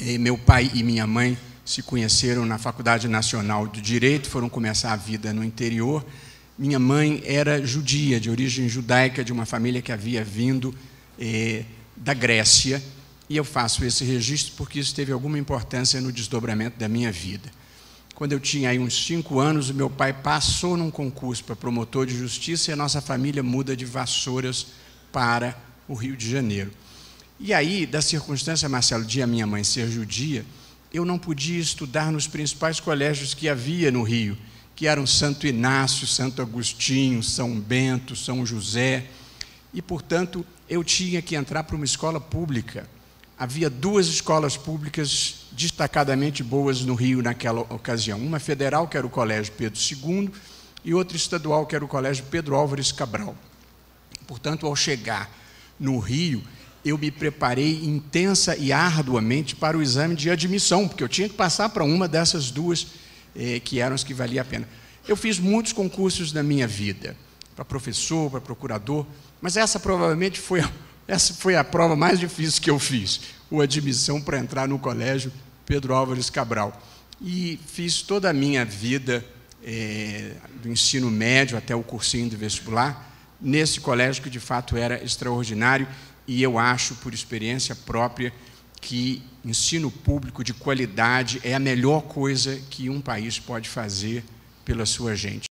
Meu pai e minha mãe se conheceram na Faculdade Nacional do Direito, foram começar a vida no interior. Minha mãe era judia, de origem judaica, de uma família que havia vindo da Grécia, e eu faço esse registro porque isso teve alguma importância no desdobramento da minha vida. Quando eu tinha aí uns 5 anos, o meu pai passou num concurso para promotor de justiça e a nossa família muda de Vassouras para o Rio de Janeiro. E aí, da circunstância, Marcelo, de a minha mãe ser judia, eu não podia estudar nos principais colégios que havia no Rio, que eram Santo Inácio, Santo Agostinho, São Bento, São José, e, portanto, eu tinha que entrar para uma escola pública. Havia 2 escolas públicas destacadamente boas no Rio naquela ocasião. Uma federal, que era o Colégio Pedro II, e outra estadual, que era o Colégio Pedro Álvares Cabral. Portanto, ao chegar no Rio, eu me preparei intensa e arduamente para o exame de admissão, porque eu tinha que passar para uma dessas 2 que eram as que valia a pena. Eu fiz muitos concursos na minha vida, para professor, para procurador, mas essa provavelmente foi a prova mais difícil que eu fiz, a admissão para entrar no Colégio Pedro Álvares Cabral. E fiz toda a minha vida, do ensino médio até o cursinho de vestibular, nesse colégio que de fato era extraordinário, e eu acho, por experiência própria, que ensino público de qualidade é a melhor coisa que um país pode fazer pela sua gente.